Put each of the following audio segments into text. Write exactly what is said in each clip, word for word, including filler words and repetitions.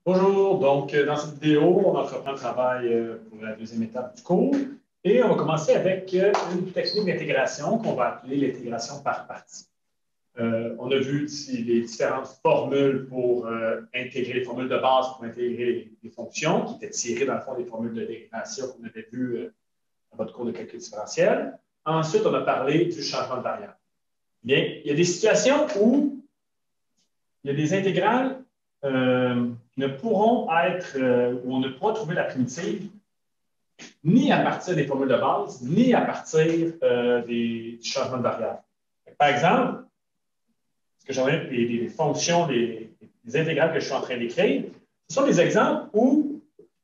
Bonjour, donc dans cette vidéo, on entreprend le travail pour la deuxième étape du cours et on va commencer avec une technique d'intégration qu'on va appeler l'intégration par partie. Euh, on a vu ici les différentes formules pour euh, intégrer les formules de base pour intégrer les, les fonctions qui étaient tirées dans le fond des formules de dérivation qu'on avait vues euh, dans votre cours de calcul différentiel. Ensuite, on a parlé du changement de variable. Bien, il y a des situations où il y a des intégrales Euh, ne pourront être, euh, où on ne pourra trouver la primitive ni à partir des formules de base, ni à partir euh, des, du changement de variable. Par exemple, ce que j'en ai, les, les fonctions, les, les intégrales que je suis en train d'écrire, ce sont des exemples où,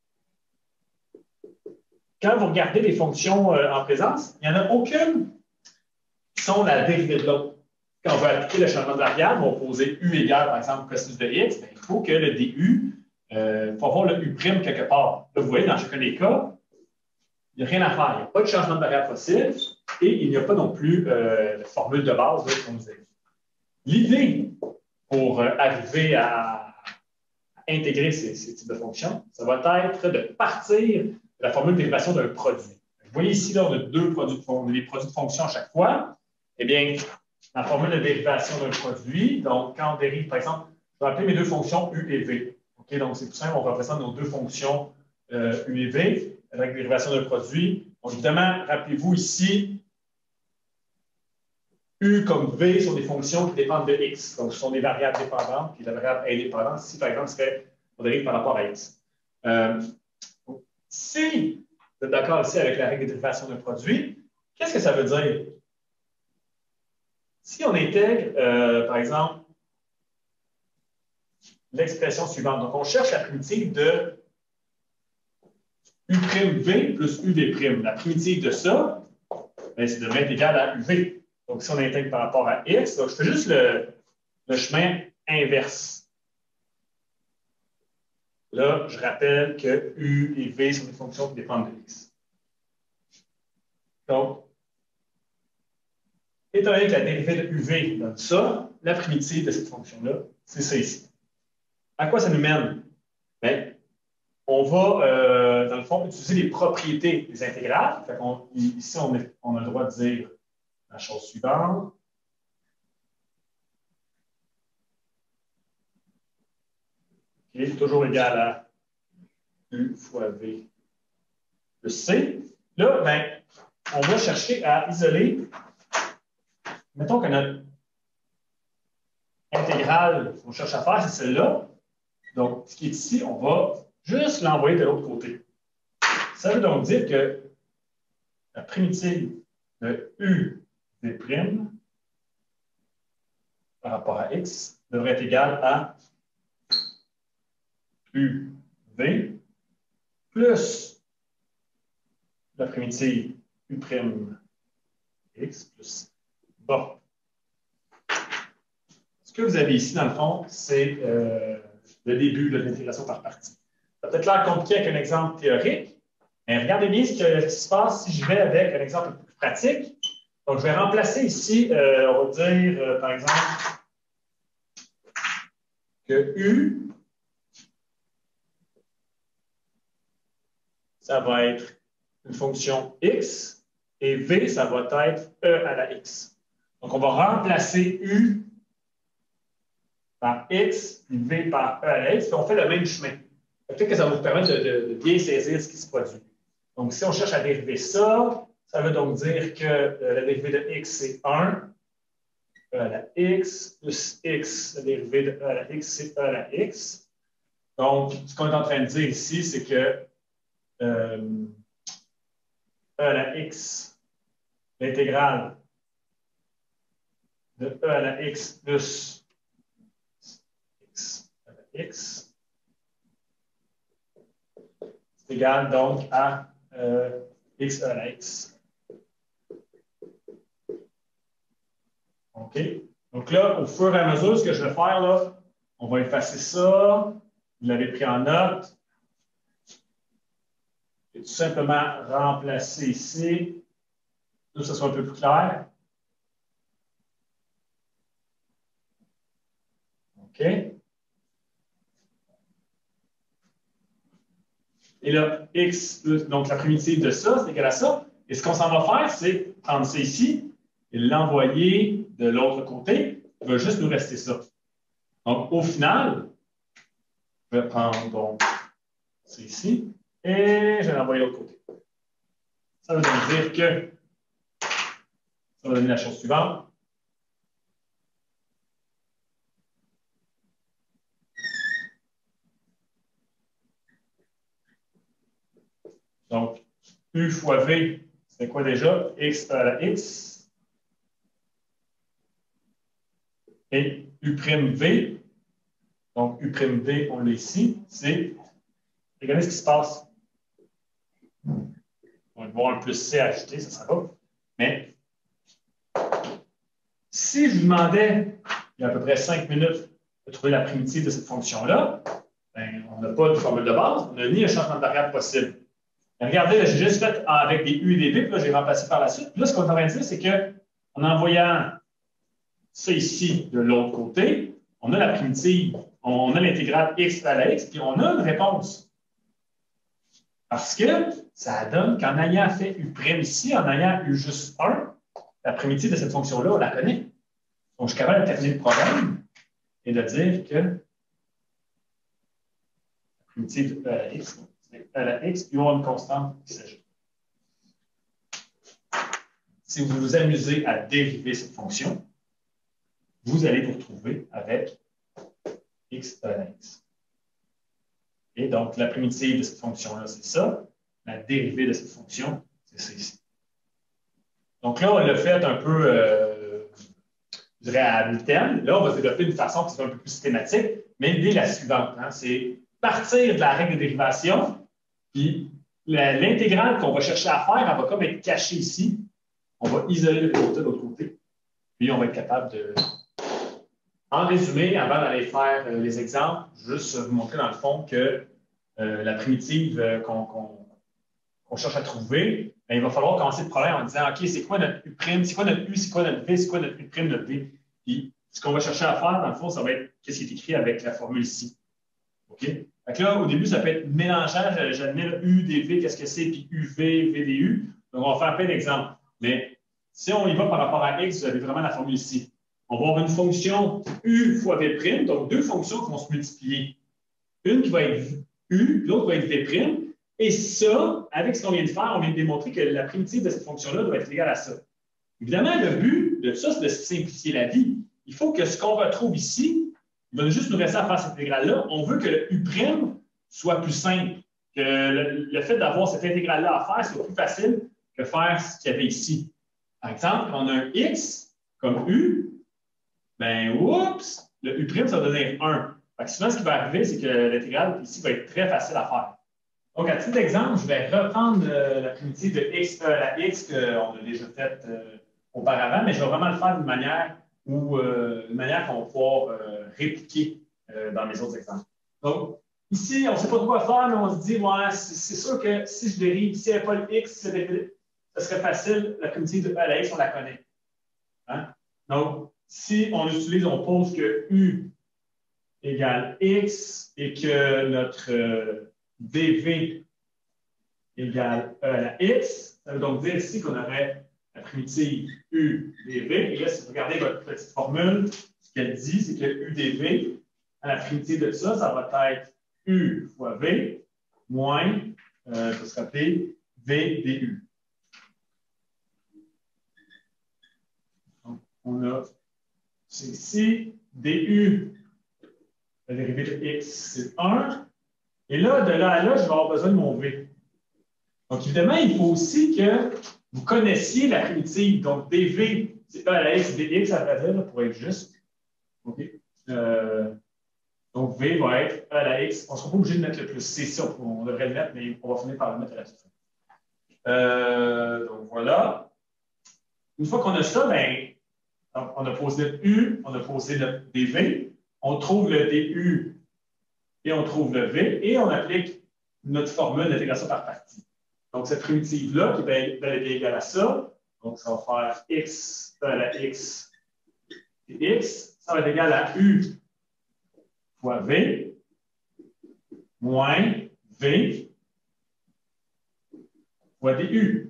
quand vous regardez les fonctions euh, en présence, il n'y en a aucune qui sont la dérivée de l'autre. Quand on veut appliquer le changement de variable, on va poser U égale, par exemple, cosinus de x, bien, il faut que le du, il euh, faut avoir le U' quelque part. Là, vous voyez, dans chacun des cas, il n'y a rien à faire. Il n'y a pas de changement de variable possible et il n'y a pas non plus euh, de formule de base, là, comme vous avez dit. L'idée pour euh, arriver à, à intégrer ces, ces types de fonctions, ça va être de partir de la formule de dérivation d'un produit. Vous voyez ici, là, on a deux produits de, on a des produits de fonctions à chaque fois. Eh bien, la formule de dérivation d'un produit. Donc, quand on dérive, par exemple, je vais appeler mes deux fonctions U et V. Okay, donc, c'est tout simple, on représente nos deux fonctions euh, U et V avec la dérivation d'un produit. Bon, évidemment, rappelez-vous ici, U comme V sont des fonctions qui dépendent de X. Donc, ce sont des variables dépendantes, puis la variable indépendante, ici, par exemple, serait on dérive par rapport à X. Euh, si vous êtes d'accord ici avec la règle de dérivation d'un produit, qu'est-ce que ça veut dire? Si on intègre, euh, par exemple, l'expression suivante, donc on cherche la primitive de U'V plus U V'. La primitive de ça, ben, ça devrait être égal à U V. Donc, si on intègre par rapport à X, donc je fais juste le, le chemin inverse. Là, je rappelle que U et V sont des fonctions qui dépendent de X. Donc, étant donné que la dérivée de U V donne ça, la primitive de cette fonction-là, c'est ça ici. À quoi ça nous mène? Bien, on va, euh, dans le fond, utiliser les propriétés des intégrales. Fait on, ici, on, est, on a le droit de dire la chose suivante. Qui est toujours égal à U fois V plus C. Là, ben, on va chercher à isoler. Mettons que notre intégrale qu'on cherche à faire, c'est celle-là. Donc, ce qui est ici, on va juste l'envoyer de l'autre côté. Ça veut donc dire que la primitive de U V' par rapport à X devrait être égale à U V plus la primitive U' X plus. Bon. Ce que vous avez ici, dans le fond, c'est euh, le début de l'intégration par partie. Ça peut être l'air compliqué avec un exemple théorique, mais regardez bien ce, que, ce qui se passe si je vais avec un exemple plus pratique. Donc, je vais remplacer ici, euh, on va dire, euh, par exemple, que U, ça va être une fonction X, et V, ça va être E à la X. Donc, on va remplacer U par X, puis V par E à la X, puis on fait le même chemin. Peut-être que ça va vous permettre de, de, de bien saisir ce qui se produit. Donc, si on cherche à dériver ça, ça veut donc dire que euh, la dérivée de X, c'est un. E à la X, plus X, la dérivée de E à la X, c'est E à la X. Donc, ce qu'on est en train de dire ici, c'est que euh, E à la X, l'intégrale de E à la X plus X à la X, c'est égal donc à euh, X à la X. OK? Donc là, au fur et à mesure, ce que je vais faire, là, on va effacer ça. Vous l'avez pris en note. Je vais tout simplement remplacer ici. Pour que ce soit un peu plus clair. OK? Et là, x, plus, donc la primitive de ça, c'est égal à ça. Et ce qu'on s'en va faire, c'est prendre ça ici et l'envoyer de l'autre côté. Il va juste nous rester ça. Donc, au final, je vais prendre donc ça ici et je vais l'envoyer de l'autre côté. Ça veut donc dire que ça va donner la chose suivante. Donc, U fois V, c'est quoi déjà? X à la X. Et U'V, donc U'V, on l'a ici, c'est, regardez ce qui se passe. On va voir un plus C ajouté, ça sera pas. Mais, si je vous demandais, il y a à peu près cinq minutes, de trouver la primitive de cette fonction-là, ben, on n'a pas de formule de base, on n'a ni un changement de variable possible. Mais regardez, là, j'ai juste fait avec des U et des V, puis là, j'ai remplacé par la suite. Puis là, ce qu'on est en train de dire, c'est qu'en envoyant ça ici de l'autre côté, on a la primitive, on a l'intégrale x à la x, puis on a une réponse. Parce que ça donne qu'en ayant fait U' ici, en ayant U juste un, la primitive de cette fonction-là, on la connaît. Donc, je suis capable de terminer le problème et de dire que la primitive de E à la x, c'est E à la x, puis on a une constante qui s'ajoute. Si vous vous amusez à dériver cette fonction, vous allez vous retrouver avec x à la x. Et donc, la primitive de cette fonction-là, c'est ça. La dérivée de cette fonction, c'est ça ici. Donc là, on l'a fait un peu, euh, je dirais, à mi-terme. Là, on va se développer d'une façon qui soit un peu plus systématique. Mais l'idée est la suivante, hein, c'est partir de la règle de dérivation, puis l'intégrale qu'on va chercher à faire, elle va comme être cachée ici. On va isoler le résultat de l'autre côté. Puis, on va être capable de... En résumé, avant d'aller faire euh, les exemples, juste vous montrer dans le fond que euh, la primitive euh, qu'on qu'on, qu'on cherche à trouver, bien, il va falloir commencer le problème en disant, OK, c'est quoi notre U', c'est quoi notre U, c'est quoi notre V, c'est quoi notre U', notre V. Puis, ce qu'on va chercher à faire, dans le fond, ça va être qu'est-ce qui est écrit avec la formule ici. OK? Fait que là, au début, ça peut être mélangeant. J'admets U, D, V, qu'est-ce que c'est, puis U, V, V, D, U. Donc, on va faire plein d'exemples. Mais si on y va par rapport à X, vous avez vraiment la formule ici. On va avoir une fonction U fois V', donc deux fonctions qui vont se multiplier. Une qui va être U, l'autre va être V'. Et ça, avec ce qu'on vient de faire, on vient de démontrer que la primitive de cette fonction-là doit être égale à ça. Évidemment, le but de ça, c'est de simplifier la vie. Il faut que ce qu'on retrouve ici, il va juste nous rester à faire cette intégrale-là. On veut que le U' soit plus simple, que le, le fait d'avoir cette intégrale-là à faire soit plus facile que faire ce qu'il y avait ici. Par exemple, quand on a un X comme U, ben, oups, le U', ça va donner un. Fait que souvent, ce qui va arriver, c'est que l'intégrale ici va être très facile à faire. Donc, à titre d'exemple, je vais reprendre euh, la primitive de x à la x qu'on a déjà faite euh, auparavant, mais je vais vraiment le faire d'une manière où, euh, une manière qu'on va pouvoir euh, répliquer euh, dans les autres exemples. Donc, ici, on ne sait pas trop quoi faire, mais on se dit, ouais, c'est sûr que si je dérive, s'il n'y avait pas le x, ça serait facile, la primitive de e à la x, on la connaît. Hein? Donc, si on utilise, on pose que U égale X et que notre euh, D V égale E à la X, ça veut donc dire ici qu'on aurait la primitive U D V. Et là, si vous regardez votre petite formule, ce qu'elle dit, c'est que U D V, à la primitive de ça, ça va être U fois V moins, euh, ça se rappeler, V D U. Donc, on a c'est ici, du, la dérivée de x, c'est un. Et là, de là à là, je vais avoir besoin de mon v. Donc, évidemment, il faut aussi que vous connaissiez la primitive. Donc, dv, c'est e à la x, dx, à vrai dire, pour être juste. OK. Euh, donc, v va être e à la x. On ne sera pas obligé de mettre le plus c ici, on, on devrait le mettre, mais on va finir par le mettre à la suite. Euh, donc, voilà. Une fois qu'on a ça, ben, donc, on a posé notre U, on a posé notre D V, on trouve le D U et on trouve le V, et on applique notre formule d'intégration par partie. Donc, cette primitive-là, qui est bel et bien égale à ça, donc ça va faire x à la x et x, ça va être égal à U fois V moins V fois du.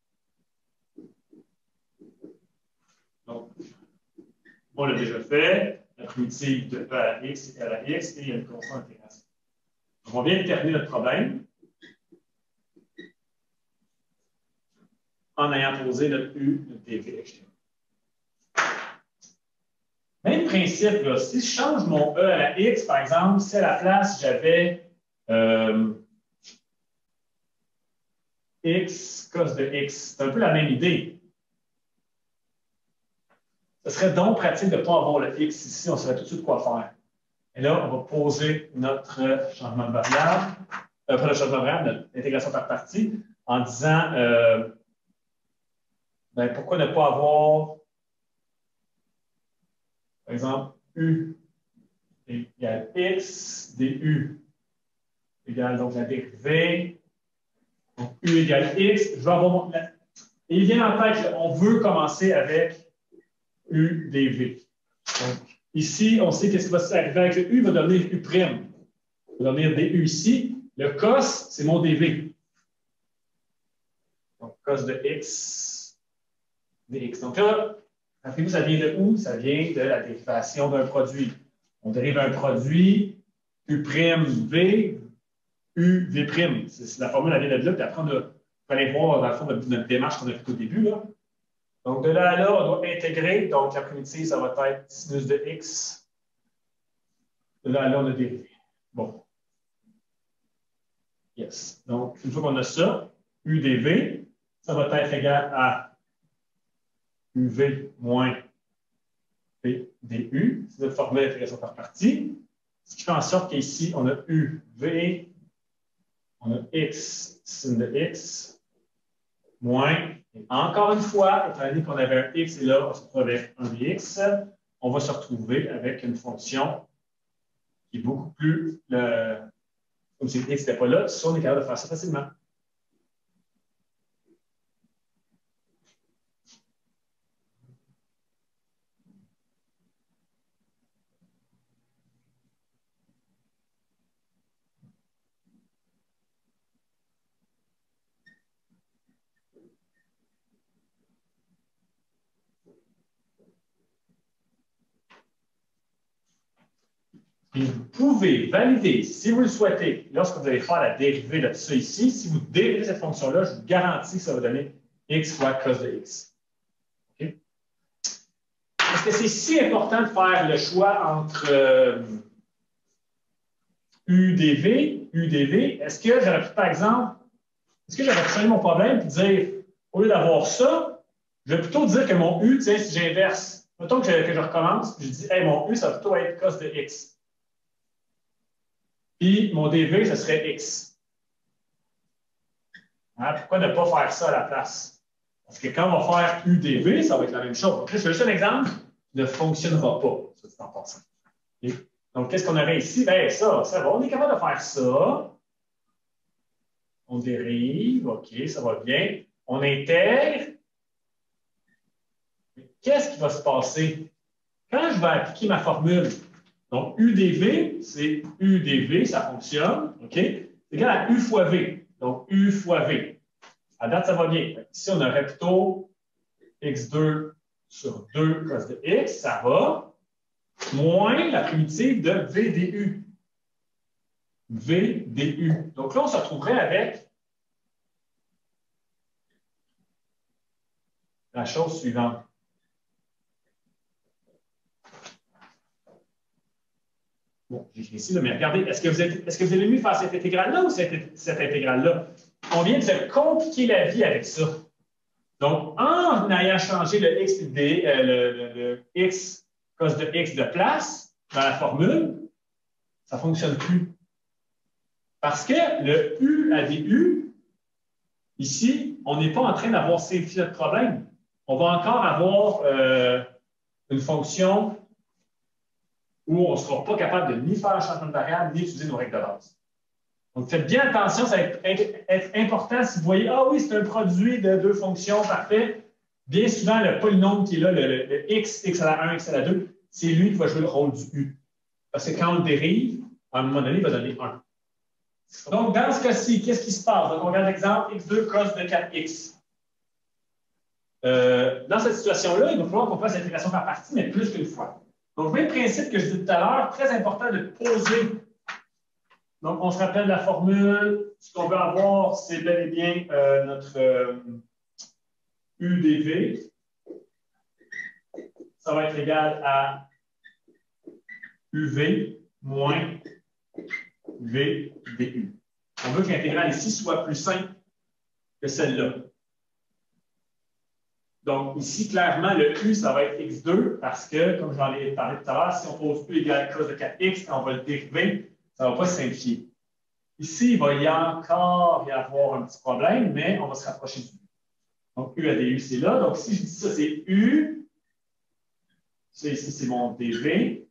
Donc, on l'a déjà fait. La primitive de E à la x est à la x et il y a une constante d'intégration. On vient de terminer notre problème en ayant posé notre U, notre dv, et cetera. Même principe, là, si je change mon E à la x, par exemple, si à la place j'avais euh, x cos de x, c'est un peu la même idée. Ce serait donc pratique de ne pas avoir le x ici, on saurait tout de suite quoi faire. Et là, on va poser notre changement de variable, euh, pas le changement de variable, notre intégration par partie, en disant euh, ben, pourquoi ne pas avoir, par exemple, u égale x, du égale donc la dérivée, donc u égale x, je vais avoir mon. Et il vient en tête, on veut commencer avec u dv. Donc, ici, on sait qu'est-ce qui va arriver avec le u, il va devenir u'. Il va devenir du ici. Le cos, c'est mon dv. Donc, cos de x, dx. Donc là, rappelez-vous, ça vient de où? Ça vient de la dérivation d'un produit. On dérive un produit, u'v, uv'. C'est la formule, elle vient de là, puis après, on va aller voir, dans le fond, notre, notre démarche qu'on a fait au début, là. Donc, de là à là, on doit intégrer. Donc, la primitive, ça va être sinus de x. De là à là, on a dérivé. Bon. Yes. Donc, une fois qu'on a ça, u dv, ça va être égal à uv moins p du. C'est notre formule d'intégration par partie. Ce qui fait en sorte qu'ici, on a uv, on a x sin de x, moins. Et encore une fois, étant donné qu'on avait un x et là, on se retrouve avec un dx, on va se retrouver avec une fonction qui est beaucoup plus. Le, comme si le x n'était pas là, ça, on est capable de faire ça facilement. Et vous pouvez valider, si vous le souhaitez, lorsque vous allez faire la dérivée de ça ici, si vous dérivez cette fonction-là, je vous garantis que ça va donner x fois cos de x. Okay? Est-ce que c'est si important de faire le choix entre euh, u dv, u dv? Est-ce que j'aurais pu, par exemple, est-ce que j'aurais pu changer mon problème et dire, au lieu d'avoir ça, je vais plutôt dire que mon u, tiens, si j'inverse, mettons que je, que je recommence, je dis, hey, mon u, ça va plutôt être cos de x. Puis mon dv, ce serait x. Hein, pourquoi ne pas faire ça à la place? Parce que quand on va faire u dv, ça va être la même chose. Donc là, c'est juste un exemple qui ne fonctionnera pas, ça c'est en passant. Okay? Donc, qu'est-ce qu'on aurait ici? Bien, ça, ça va. On est capable de faire ça. On dérive, OK, ça va bien. On intègre. Qu'est-ce qui va se passer? Quand je vais appliquer ma formule, donc u dv, c'est u dv, ça fonctionne, OK? C'est égal à u fois v. Donc, u fois v. À date, ça va bien. Ici, on aurait plutôt x deux sur deux cos de x, ça va, moins la primitive de v du. v du. Donc là, on se retrouverait avec la chose suivante. Bon, j'écris ici, là, mais regardez, est-ce que vous êtes, est-ce que vous avez mieux faire cette intégrale-là ou cette, cette intégrale-là? On vient de se compliquer la vie avec ça. Donc, en ayant changé le x, d, euh, le, le, le x cos de x de place dans la formule, ça ne fonctionne plus. Parce que le u à du, ici, on n'est pas en train d'avoir simplifié notre problème. On va encore avoir euh, une fonction où on ne sera pas capable de ni faire un changement de variable, ni utiliser nos règles de base. Donc, faites bien attention, ça va être, être important si vous voyez, ah oui, c'est un produit de deux fonctions, parfait. Bien souvent, le polynôme qui est là, le, le, le x, x à la un, x à la deux, c'est lui qui va jouer le rôle du u. Parce que quand on le dérive, à un moment donné, il va donner un. Donc, dans ce cas-ci, qu'est-ce qui se passe? Donc, on regarde l'exemple x deux cos de quatre x. Euh, dans cette situation-là, il va falloir qu'on fasse l'intégration par partie, mais plus qu'une fois. Donc, même principe que je disais tout à l'heure, très important de poser. Donc, on se rappelle la formule. Ce qu'on veut avoir, c'est bel et bien euh, notre euh, U D V. Ça va être égal à U V moins V du. On veut que l'intégrale ici soit plus simple que celle-là. Donc, ici, clairement, le U, ça va être x deux parce que, comme j'en ai parlé tout à l'heure, si on pose U égale cos de quatre x, quand on va le dériver, ça ne va pas se simplifier. Ici, il va y encore y avoir un petit problème, mais on va se rapprocher du U. Donc, U à du, c'est là. Donc, si je dis ça, c'est U. Ça, ici, c'est mon D V.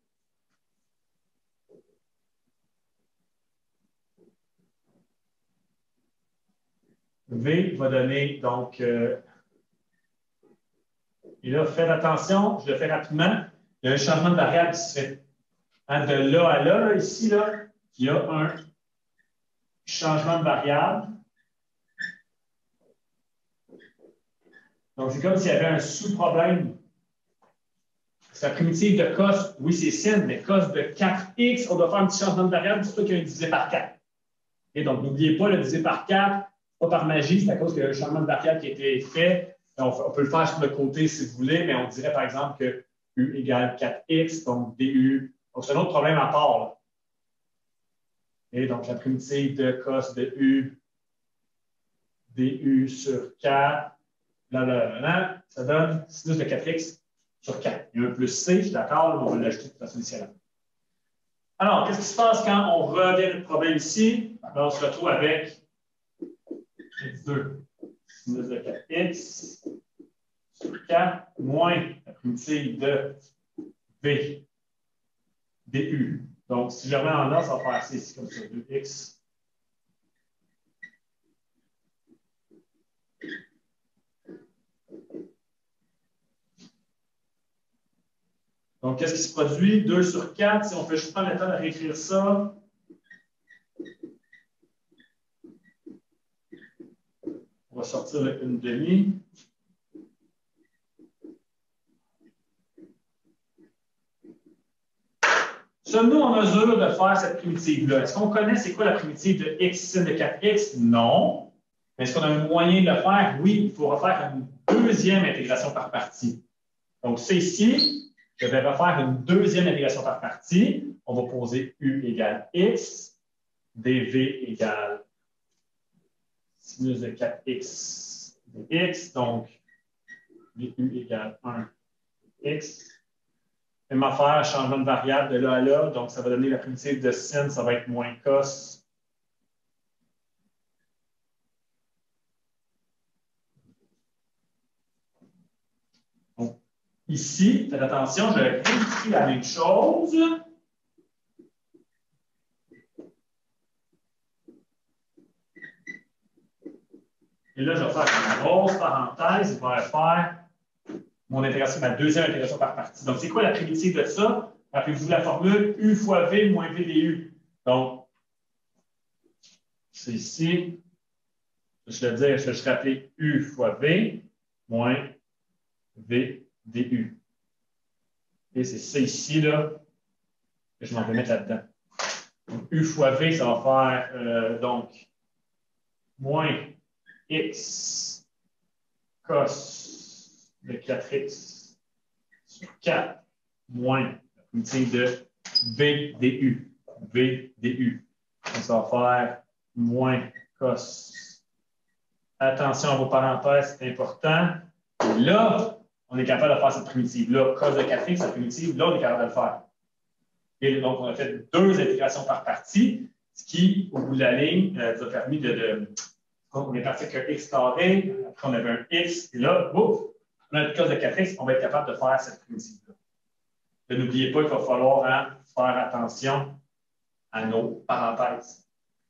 V va donner, donc, euh, et là, faites attention, je le fais rapidement. Il y a un changement de variable qui se fait. Hein, de là à là, là, ici, là, il y a un changement de variable. Donc, c'est comme s'il y avait un sous-problème. C'est la primitive de cos, oui, c'est sin, mais cos de quatre x, on doit faire un petit changement de variable, surtout qu'il y a un divisé par quatre. Et donc, n'oubliez pas, le divisé par quatre, pas par magie, c'est à cause qu'il y a un changement de variable qui a été fait. On, on peut le faire sur le côté si vous voulez, mais on dirait par exemple que U égale quatre x, donc du. Donc, c'est un autre problème à part. Là. Et donc, la primitive de cos de U, du sur quatre, là, là, là, là, ça donne sinus de quatre x sur quatre. Il y a un plus C, je suis d'accord, mais on va l'ajouter de façon différente. Alors, qu'est-ce qui se passe quand on revient le problème ici? Alors, on se retrouve avec x deux sinus de quatre x sur quatre moins la primitive de V du. Donc, si je remets en A, ça va faire C ici comme ça, deux x. Donc, qu'est-ce qui se produit? deux sur quatre, si on fait juste prendre le temps de réécrire ça. On va sortir le une demi. Sommes-nous en mesure de faire cette primitive-là? Est-ce qu'on connaît c'est quoi la primitive de x sin de quatre x? Non. Mais est-ce qu'on a un moyen de le faire? Oui, il faut refaire une deuxième intégration par partie. Donc, c'est ici, je vais refaire une deuxième intégration par partie. On va poser U égale x, dv égale sinus de quatre x dx, donc du égale un x. Même affaire, changement de variable de là à là, donc ça va donner la primitive de sin, ça va être moins cos. Donc, ici, faites attention, je réécris la même chose. Et là, je vais faire une grosse parenthèse, je vais faire mon intégration, ma deuxième intégration par partie. Donc, c'est quoi la primitive de ça? Rappelez-vous la formule U fois V moins V du. Donc, c'est ici. Je vais dire, je vais rappeler U fois V moins V du. Et c'est ça ici, là, que je m'en vais mettre là-dedans. Donc, U fois V, ça va faire, euh, donc, moins X cos de quatre x sur quatre moins la primitive de V du. V du. Donc, ça va faire moins cos. Attention à vos parenthèses, c'est important. Et là, on est capable de faire cette primitive-là. Cos de quatre x, la primitive, là, on est capable de le faire. Et donc, on a fait deux intégrations par partie, ce qui, au bout de la ligne, euh, nous a permis de, de on est parti avec un x carré, après on avait un x, et là, bouf, on a une cos de quatre x, on va être capable de faire cette primitive-là. N'oubliez pas qu'il va falloir hein, faire attention à nos parenthèses.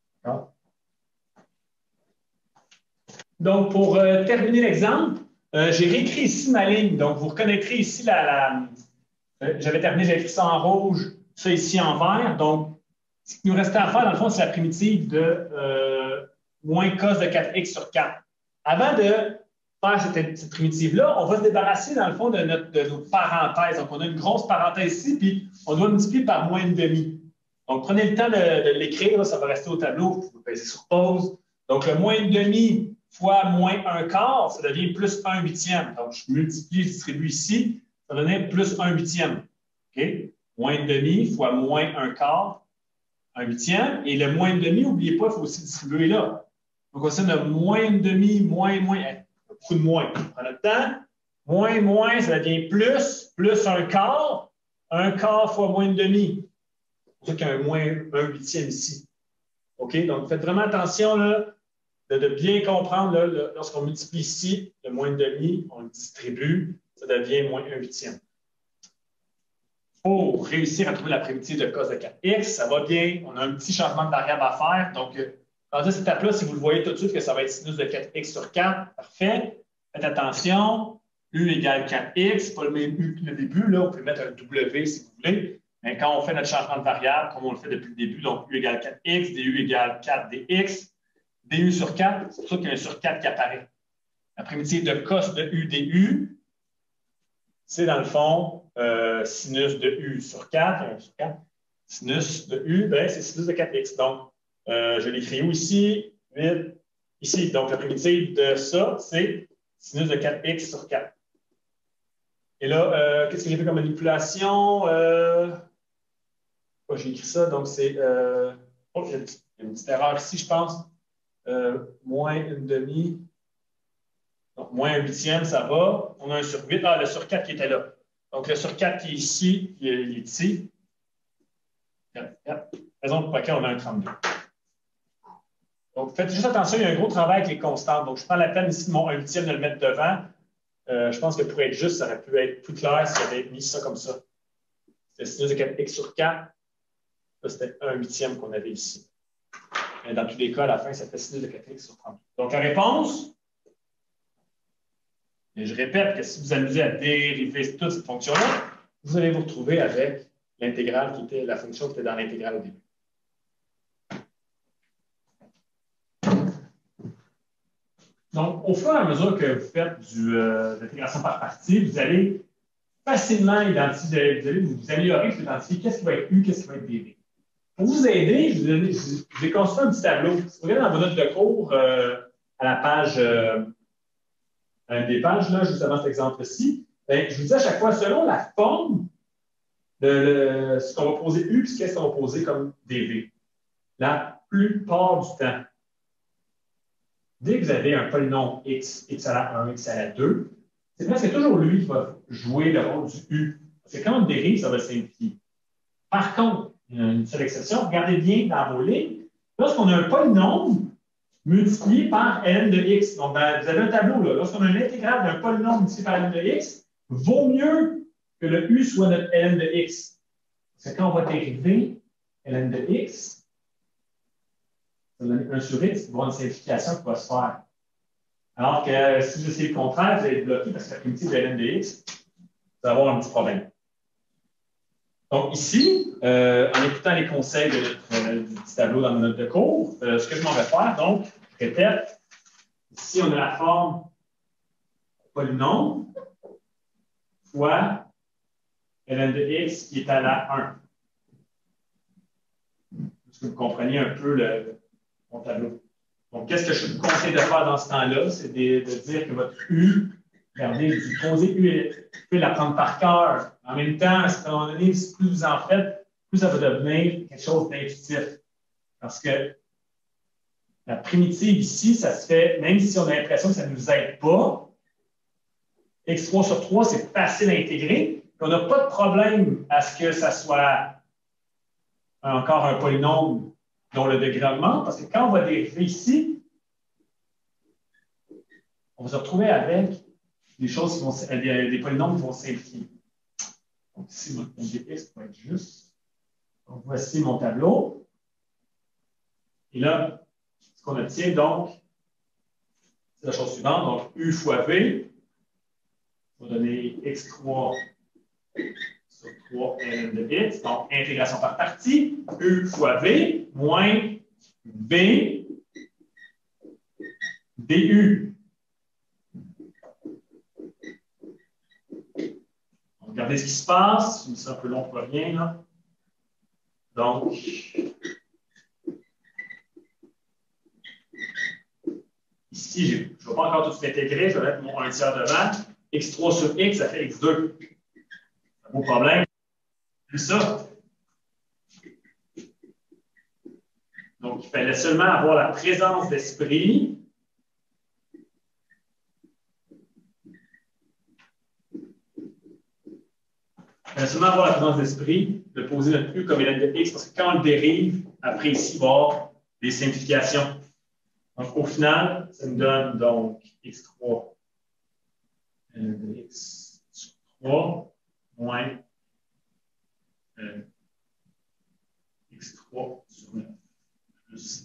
Donc, pour euh, terminer l'exemple, euh, j'ai réécrit ici ma ligne. Donc, vous reconnaîtrez ici la. la euh, j'avais terminé, j'ai écrit ça en rouge, ça ici en vert. Donc, Ce qui nous restait à faire, dans le fond, c'est la primitive de euh, moins cos de quatre x sur quatre. Avant de faire cette, cette primitive-là, on va se débarrasser, dans le fond, de, notre, de nos parenthèses. Donc, on a une grosse parenthèse ici, puis on doit multiplier par moins une demi. Donc, prenez le temps de, de l'écrire, ça va rester au tableau, vous pouvez peser sur pause. Donc, le moins une demi fois moins un quart, ça devient plus un huitième. Donc, je multiplie, je distribue ici, ça va donner plus un huitième. OK? Moins une demi fois moins un quart, un huitième. Et le moins une demi, n'oubliez pas, il faut aussi distribuer là. Donc, on sait de moins une demi, moins, moins, beaucoup de moins. On prend notre temps. Moins, moins, ça devient plus, plus un quart. Un quart fois moins une demi. C'est pour ça qu'il y a un moins un huitième ici. OK? Donc, faites vraiment attention là, de, de bien comprendre là, là, lorsqu'on multiplie ici, le moins une demi, on le distribue, ça devient moins un huitième. Pour réussir à trouver la primitive de cos de quatre x, ça va bien. On a un petit changement de variable à faire. Donc, dans cette étape-là, si vous le voyez tout de suite que ça va être sinus de quatre x sur quatre, parfait. Faites attention. U égale quatre x, pas le même U que le début. Là, on peut mettre un W si vous voulez. Mais quand on fait notre changement de variable, comme on le fait depuis le début, donc U égale quatre x, du égale quatre dx, du sur quatre, c'est pour ça qu'il y a un sur quatre qui apparaît. La primitive de cos de U du, c'est dans le fond euh, sinus de U sur quatre, un sur quatre. Sinus de U, ben, c'est sinus de quatre x. Donc, euh, je l'écris où ici? huit, ici. Donc, la primitive de ça, c'est sinus de quatre x sur quatre. Et là, euh, qu'est-ce que j'ai fait comme manipulation? Euh... Oh, j'ai écrit ça, donc c'est... Euh... Oh, il y a une petite erreur ici, je pense. Euh, moins une demi. Donc, moins un huitième, ça va. On a un sur huit. Ah, le sur quatre qui était là. Donc, le sur quatre qui est ici, il est ici. Raison pour laquelle on a un trente-deux. Donc, faites juste attention, il y a un gros travail avec les constantes. Donc, je prends la peine ici de mon un huitième de le mettre devant. Euh, je pense que pour être juste, ça aurait pu être plus clair si j'avais mis ça comme ça. C'était sinus de quatre x sur quatre. Là, c'était un huitième qu'on avait ici. Mais dans tous les cas, à la fin, ça fait sinus de quatre x sur trente. Donc, la réponse, et je répète que si vous amusez à dériver toute cette fonction-là, vous allez vous retrouver avec l'intégrale qui était la fonction qui était dans l'intégrale au début. Donc, au fur et à mesure que vous faites du, euh, de l'intégration par partie, vous allez facilement identifier, vous allez vous améliorer pour identifier qu'est-ce qui va être U, qu'est-ce qui va être dV. Pour vous aider, je vous ai, je vous ai construit un petit tableau. Si vous regardez dans vos notes de cours, euh, à la page, euh, à une des pages, là, juste avant cet exemple-ci, ben, je vous dis à chaque fois, selon la forme de le, ce qu'on va poser U, puis qu'est-ce qu'on va poser comme dV. La plupart du temps, dès que vous avez un polynôme x, x à la un, x à la deux, c'est presque toujours lui qui va jouer le rôle du U. Parce que quand on dérive, ça va simplifier. Par contre, il y a une seule exception, regardez bien dans vos lignes, lorsqu'on a un polynôme multiplié par ln de x, donc ben, vous avez un tableau, là, lorsqu'on a une intégrale d'un polynôme multiplié par ln de x, vaut mieux que le U soit notre ln de x. Parce que quand on va dériver ln de x, ça va donner un sur x, il va y avoir une simplification qui va se faire. Alors que si vous essayez le contraire, vous allez être bloqué parce que la primitive de ln de x, vous allez avoir un petit problème. Donc ici, euh, en écoutant les conseils de notre, euh, du petit tableau dans notre note de cours, euh, ce que je m'en vais faire, donc, je répète, ici on a la forme polynôme fois ln de x qui est à la un. Est-ce que vous comprenez un peu le, mon tableau? Donc, qu'est-ce que je vous conseille de faire dans ce temps-là? C'est de, de dire que votre U, regardez, vous posez U, vous pouvez la prendre par cœur. En même temps, à un moment donné, plus vous en faites, plus ça va devenir quelque chose d'intuitif. Parce que la primitive ici, ça se fait, même si on a l'impression que ça ne nous aide pas, x trois sur trois, c'est facile à intégrer. On n'a pas de problème à ce que ça soit encore un polynôme dont le degré augmente, parce que quand on va dériver ici, on va se retrouver avec des choses qui vont, des, des polynômes qui vont simplifier. Donc ici, mon dx va être juste. Donc voici mon tableau. Et là, ce qu'on obtient, donc, c'est la chose suivante. Donc, U fois V va donner x trois sur trois ln de x. Donc, intégration par partie, U fois V moins V du. Regardez ce qui se passe. C'est un peu long pour rien, là. Donc, ici, je ne vais pas encore tout intégrer. Je vais mettre mon un tiers devant. x trois sur x, ça fait x deux. C'est un beau problème. C'est ça. Donc, il fallait seulement avoir la présence d'esprit. Il fallait seulement avoir la présence d'esprit de poser notre U comme ln de x, parce que quand on le dérive, après ici, il va y avoir des simplifications. Donc, au final, ça nous donne donc x trois ln de x sur trois moins euh, x trois sur neuf. Plus.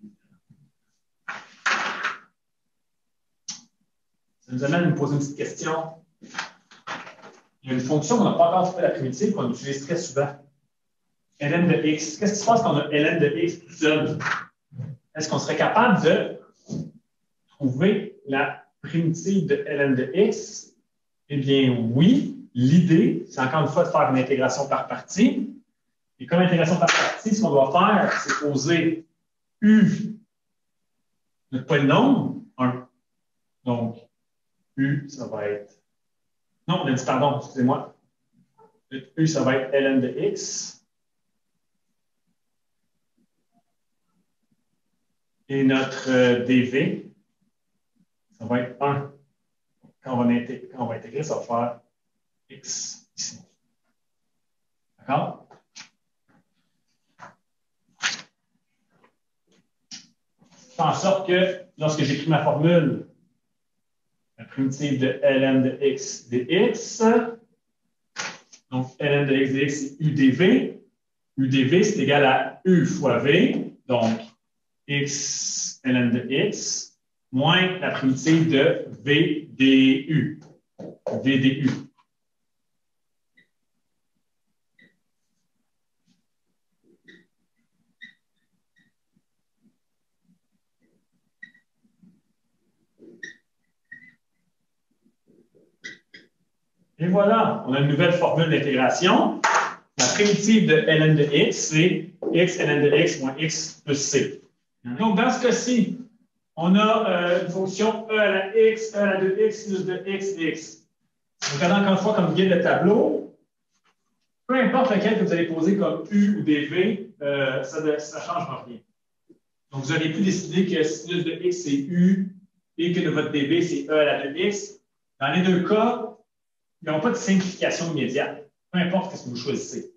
Ça nous amène à nous poser une petite question. Il y a une fonction qu'on n'a pas encore fait la primitive qu'on utilise très souvent. ln de x. Qu'est-ce qui se passe quand on a ln de x tout seul? Est-ce qu'on serait capable de trouver la primitive de ln de x? Eh bien, oui. L'idée, c'est encore une fois de faire une intégration par partie. Et comme intégration par partie, ce qu'on doit faire, c'est poser U, notre polynôme, un. Donc, U, ça va être... Non, on a dit pardon, excusez-moi. U, ça va être ln de x. Et notre euh, dv, ça va être un. Quand on va intégrer, quand on va intégrer, ça va faire x ici. D'accord? Ça fait en sorte que lorsque j'écris ma formule, la primitive de ln de x dx, donc ln de x dx, c'est u dv. U dv, c'est égal à u fois v, donc x ln de x, moins la primitive de v du. V du. Et voilà, on a une nouvelle formule d'intégration. La primitive de ln de x, c'est x ln de x moins x plus c. Donc, dans ce cas-ci, on a euh, une fonction e à la x, e à la deux x, sinus de x dx. Regardez encore une fois comme guide le tableau. Peu importe lequel que vous allez poser comme u ou dv, euh, ça ne changera rien. Donc, vous auriez pu décider que sinus de x, c'est u et que de votre dv, c'est e à la deux x. Dans les deux cas, ils n'ont pas de simplification immédiate, peu importe ce que vous choisissez.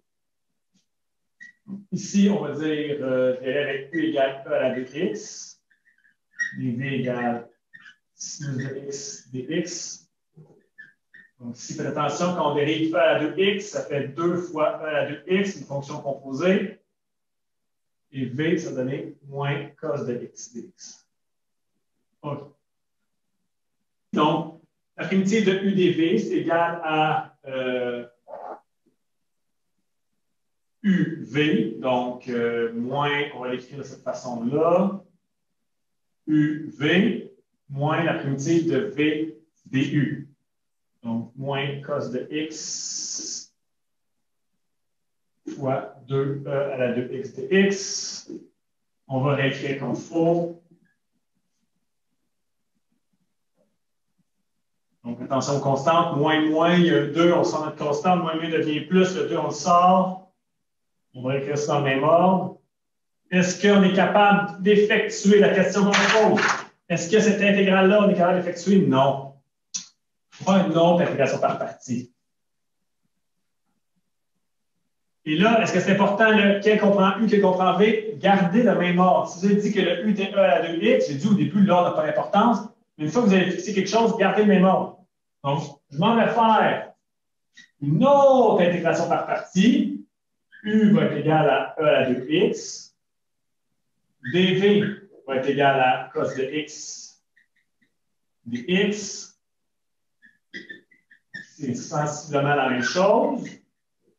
Ici, on va dire euh, avec u égale e à la deux x, dv égale sinus de x dx. Donc ici, faites attention, quand on dérive e à la deux x, ça fait deux fois e à la deux x, une fonction composée. Et v, ça va donner moins cos de x dx. OK. Donc, la primitive de u dv, c'est égal à euh, uv, donc euh, moins, on va l'écrire de cette façon-là, uv moins la primitive de v du. Donc, moins cos de x fois deux e à la deux x dx. On va réécrire comme faux. Donc, attention aux constantes. Moins, moins, il y a deux, on sort notre constante. Moins, moins devient plus. Le deux, on le sort. On va écrire ça dans le même ordre. Est-ce qu'on est capable d'effectuer la question qu'on pose? Est-ce que cette intégrale-là, on est capable d'effectuer? Non. Pas une autre intégration par partie. Et là, est-ce que c'est important, lequel comprend U, quel comprend V? Gardez le même ordre. Si vous avez dit que le U était E à la deux x, j'ai dit au début, l'ordre n'a pas d'importance. Mais une fois que vous avez fixé quelque chose, gardez le même ordre. Donc, je m'en vais faire une autre intégration par partie. U va être égal à E à la deux x. dv va être égal à cos de x dx. C'est sensiblement la même chose.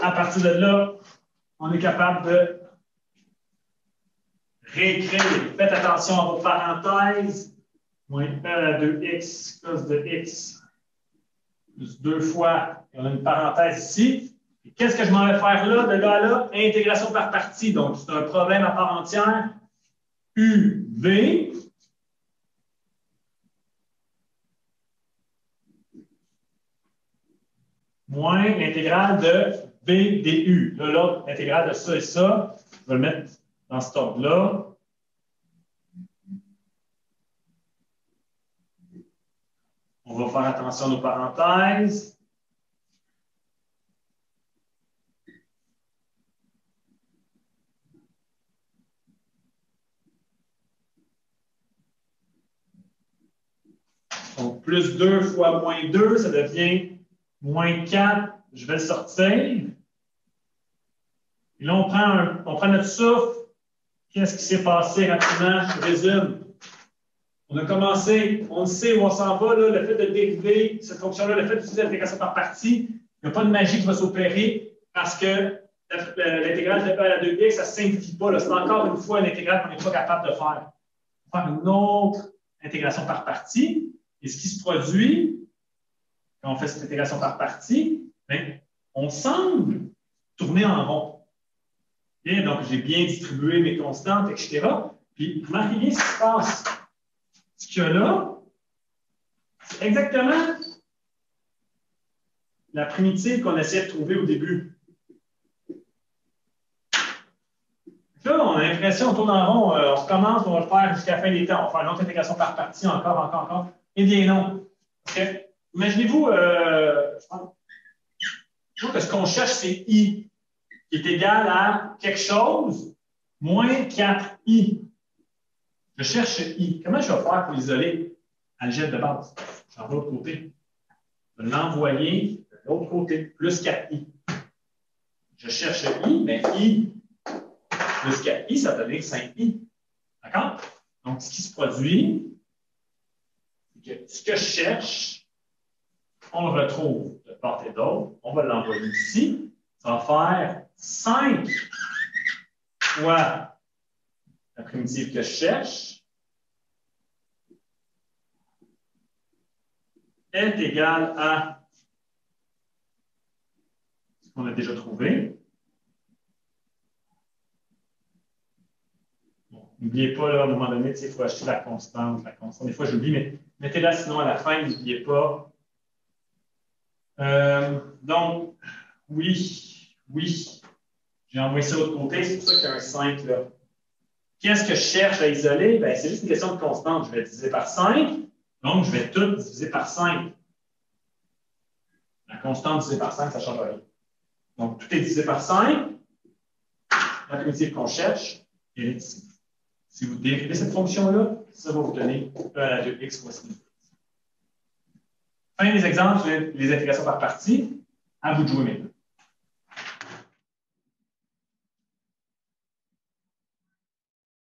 À partir de là, on est capable de réécrire. Faites attention à vos parenthèses. Moins P à la deux x cos de x plus deux fois. Et on a une parenthèse ici. Qu'est-ce que je m'en vais faire là, de là à là? Intégration par partie. Donc, c'est un problème à part entière. U V moins l'intégrale de B du. Là, l'autre, l'intégrale de ça et ça, je vais le mettre dans cet ordre-là. On va faire attention à nos parenthèses. Donc, plus deux fois moins deux, ça devient moins quatre. Je vais le sortir. Et là, on prend, un, on prend notre souffle. Qu'est-ce qui s'est passé rapidement? Je résume. On a commencé, on sait où on s'en va, là, le fait de dériver cette fonction-là, le fait d'utiliser l'intégration par partie, il n'y a pas de magie qui va s'opérer parce que l'intégrale de E à la deux x, ça ne se simplifie pas. C'est encore une fois une intégrale qu'on n'est pas capable de faire. On va faire une autre intégration par partie. Et ce qui se produit, quand on fait cette intégration par partie, bien, on semble tourner en rond. Bien, donc, j'ai bien distribué mes constantes, et cetera. Puis, remarquez bien ce qui se passe. Ce qu'il y a là, c'est exactement la primitive qu'on essayait de trouver au début. Là, on a l'impression qu'on tourne en rond, euh, on recommence, on va le faire jusqu'à la fin des temps. On va faire une autre intégration par partie, encore, encore, encore. Eh bien non. Okay. Imaginez-vous, euh, je pense que ce qu'on cherche, c'est I, qui est égal à quelque chose moins quatre i. Je cherche I. Comment je vais faire pour isoler algèbre de base? J'en vais de l'autre côté. Je vais l'envoyer de l'autre côté, plus quatre i. Je cherche I, mais I plus quatre i, ça donne cinq i. D'accord? Donc, ce qui se produit, c'est que ce que je cherche, on le retrouve de part et d'autre. On va l'envoyer ici. Ça va faire cinq fois la primitive que je cherche est égale à ce qu'on a déjà trouvé. Bon, n'oubliez pas, là, à un moment donné, il faut acheter la constante, la constante. Des fois, j'oublie, mais mettez-la sinon à la fin, n'oubliez pas. Euh, donc, oui, oui. J'ai envoyé ça de l'autre côté, c'est pour ça qu'il y a un cinq là. Qu'est-ce que je cherche à isoler? Ben, c'est juste une question de constante. Je vais diviser par cinq. Donc, je vais tout diviser par cinq. La constante divisée par cinq, ça ne change rien. Donc, tout est divisé par cinq. La primitive qu'on cherche est ici. Si vous dérivez cette fonction-là, ça va vous donner E à la deux x fois ci. Fin des exemples sur les intégrations par partie. À vous de jouer maintenant.